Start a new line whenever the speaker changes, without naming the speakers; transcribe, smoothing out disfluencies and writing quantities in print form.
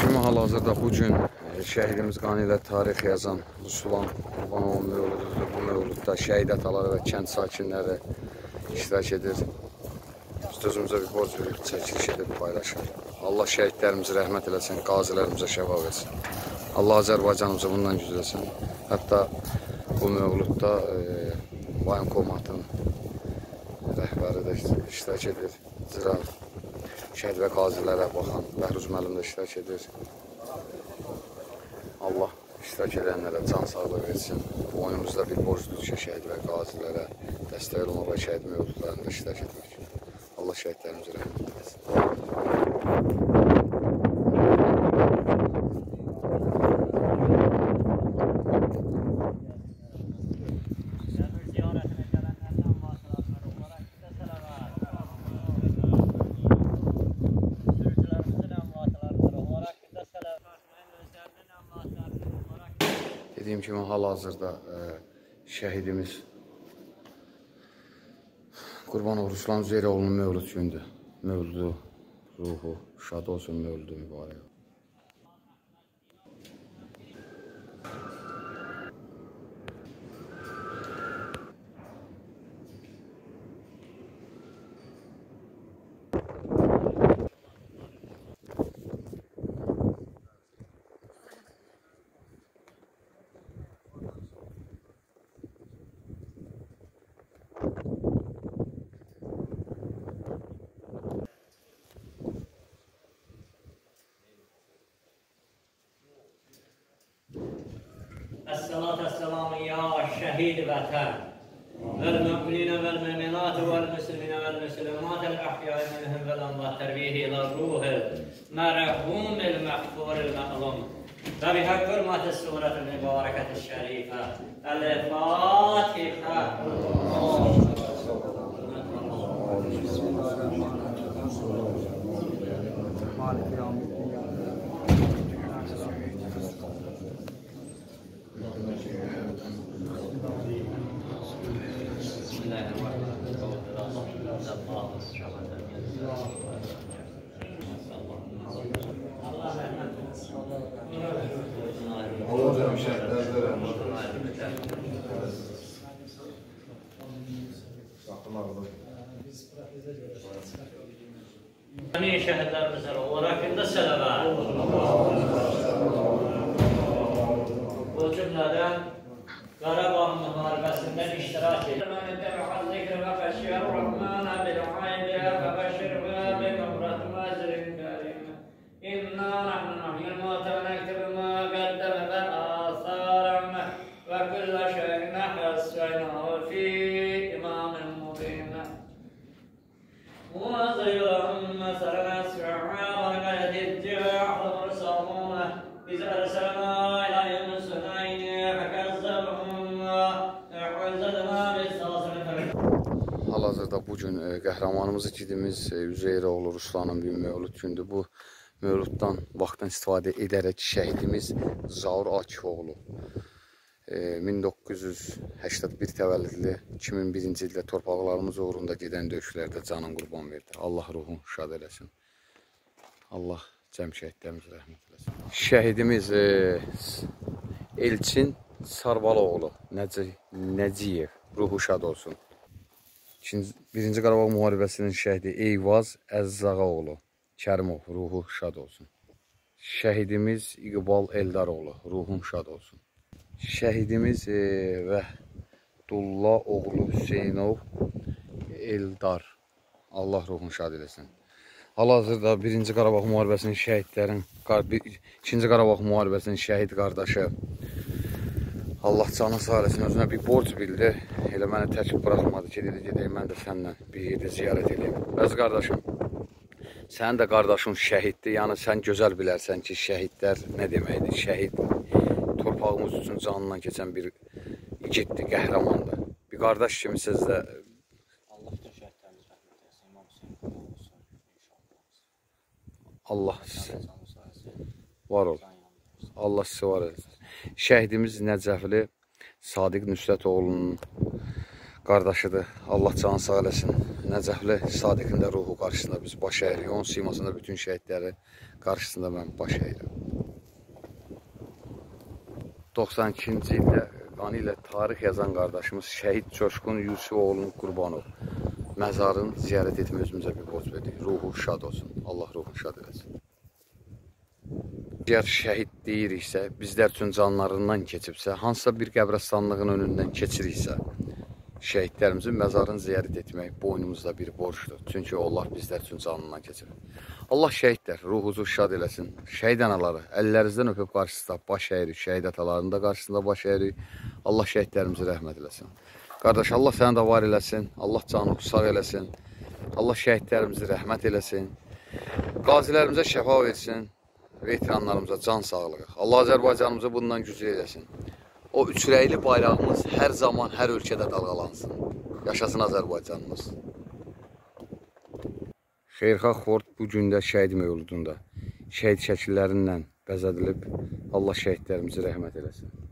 kimi hal-hazırda bugün şəhidimiz qanı ilə tarix yazan Ruslan Qurbanov mövlududur. Bu mövludda şəhid ataları və kənd sakinləri iştirak edir. Biz özümüzə bir borc verib, çəkiliş edib paylaşır. Allah şəhidlərimizi rəhmət eləsin, qazilərimizə şəfa versin. Allah Azərbaycanımızı bundan gücləsin. Hətta bu mövludda Voyinkomatın rəhbəri də iştirak edir. Şəhid və qazilərə baxan Bəhruz müəllim də iştirak edir. Allah iştirak edənlərə can sağlığı versin. Boynumuzda bir borcdur ki, şəhid və qazilərə dəstək olmaq və şəhid mövludlarında iştirak etmək. Allah şəhidlərimizi rəhmət eləsin. Dediyim kimi hal-hazırda şəhidimiz Qurbanov Ruslan Üzeyroğlu'nun mövlud gündür. Mövludu ruhu şad olsun, mövludu mübarək.
الصلاة والسلام يا شهيد وطن والمؤمنين والمؤمنات والمسلمين والمسلمات الأحياء منهم والأموات ترويه إلى الروح المرحوم المغفور المظلوم وبحق حرمة السورة المباركة الشريفة الفاتحة. Amin şəhidlərimizə olaraq indi sələvə. Bu cümlədən Qarabağ müharibəsində iştirak edir. Mən təbəqəl zikr və xəşiyər Rəhmənə bil-aydə və bəşirvə bi-məbrət məzrin qərim. İnna nəhnu nəhyil mətə və nəktəbə mə qəddəmə və əsərəm və küllə şeyinə həssənə fi imamin mubin. وَزَيْلَهُمْ مَثَلًا أَسْفَعَا وَلَقَدْ جَاءَهُمْ رُسُلُهُم إِذْ أَرْسَلْنَا إِلَيْهِمْ اثْنَيْنِ فَكَذَّبُوهُمَا فَعَزَّزْنَا بِالصَّابِرِينَ.
Hal-hazırda bugün qəhrəmanımız igidimiz Üzeyroğlu Ruslanın bir mövlud gündür. Bu mövluddan vaxtdan istifadə edərək şəhidimiz Zaur Akifoğlu 1981 təvəllüdlü 2001-ci ildə torpaqlarımız uğrunda gedən döyüşlərdə canın qurban verdi. Allah ruhun şad eləsin. Allah cəm şəhidlərimizə rəhmət eləsin. Şəhidimiz Elçin Sarvaloğlu Nəcəyev ruhu şad olsun. Birinci Qarabağ müharibəsinin şəhidi Eyvaz Əzzağaoğlu Kərimov ruhu şad olsun. Şəhidimiz İqbal Eldaroğlu ruhun şad olsun. Şəhidimiz Vəhdullah oğlu Hüseynov Eldar Allah ruhunu şad eləsin. Hal-hazırda 1-ci Qarabağ müharibəsinin şəhidlərin 2-ci Qarabağ müharibəsinin şəhid qardaşı Allah canı sağ eləsin, özünə bir borc bildi. Elə mənə tək buraxmadı ki, dedi gedəyim mən də səninlə bir yerdə ziyarət edeyim. Bəs qardaşım, sənin də qardaşın şəhiddir. Yəni sən gözəl bilərsən ki, şəhidlər nə deməkdir? Şəhid torpağımız üçün canından keçən bir igiddir, qəhrəmandır. Bir qardaş kimi siz də
Allah bütün şəhidlərimiz rəhmət eləsin. İmam Hüseyin olsun inşallah.
Allah var ol. Allah sizi var etsin. Şəhidimiz Nəcəfli Sadiq Nüsrətoğlu'nun qardaşıdır. Allah canı sağ eləsin. Nəcəfli Sadiqin də ruhu qarşısında biz baş əyirik. Onun simasında bütün şəhidləri qarşısında mən baş əyirəm. 92-ci ildə qanı ilə tarix yazan qardaşımız şəhid Coşqun Yusufoğlu'nun Qurbanov məzarını ziyarət etmək özümüzə bir borc verdik. Ruhu şad olsun. Allah ruhunu şad eləsin. Əgər şəhid deyiriksə, bizlər üçün canlarından keçibsə, hansısa bir qəbirstanlığın önündən keçiriksə, şəhidlərimizin məzarını ziyarət etmək boynumuzda bir borcdur. Çünki onlar bizlər üçün canından keçir. Allah şəhidlər ruhunuzu şad eləsin. Şəhid anaları əllərinizdən öpüb qarşısında baş əyirik. Şəhid atalarının da qarşısında baş əyirik. Allah şəhidlərimizi rəhmət eləsin. Qardaş, Allah səni də var eləsin. Allah canını sağ eləsin. Allah şəhidlərimizi rəhmət eləsin. Qazilərimizə şəfa versin. Veteranlarımıza can sağlığı. Allah Azərbaycanımızı bundan güclü eləsin. O üçrəyli bayrağımız hər zaman, hər ölkədə dalğalansın. Yaşasın Azərbaycanımız. Xeyirxah Xord bu gündə şəhid mövludunda şəhid şəkillərindən bəzədilib. Allah şəhidlərimizi rəhmət eləsin.